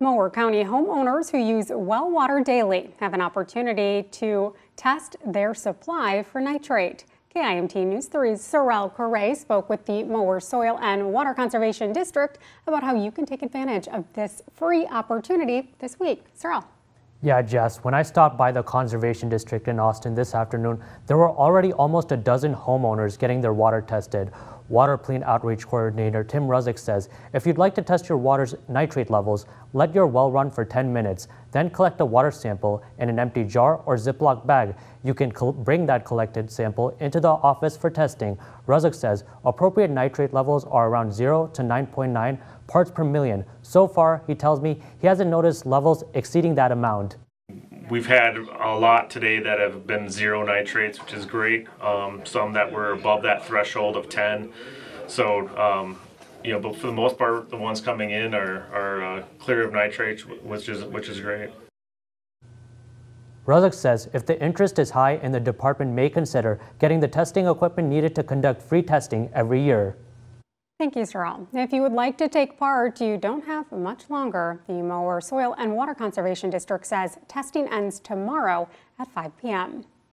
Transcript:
Mower County homeowners who use well water daily have an opportunity to test their supply for nitrate. KIMT News 3's Sorrel Correa spoke with the Mower Soil and Water Conservation District about how you can take advantage of this free opportunity this week. Sorrel. Yeah, Jess, when I stopped by the Conservation District in Austin this afternoon, there were already almost a dozen homeowners getting their water tested. WaterPlean Outreach Coordinator Tim Ruzick says if you'd like to test your water's nitrate levels, let your well run for 10 minutes, then collect a water sample in an empty jar or Ziploc bag. You can bring that collected sample into the office for testing. Ruzick says appropriate nitrate levels are around 0 to 9.9 parts per million. So far, he tells me he hasn't noticed levels exceeding that amount. We've had a lot today that have been 0 nitrates, which is great. Some that were above that threshold of 10. So, but for the most part, the ones coming in are clear of nitrates, which is great. Ruzick says if the interest is high and the department may consider getting the testing equipment needed to conduct free testing every year. Thank you, Sorrel. If you would like to take part, you don't have much longer. The Mower Soil and Water Conservation District says testing ends tomorrow at 5 p.m.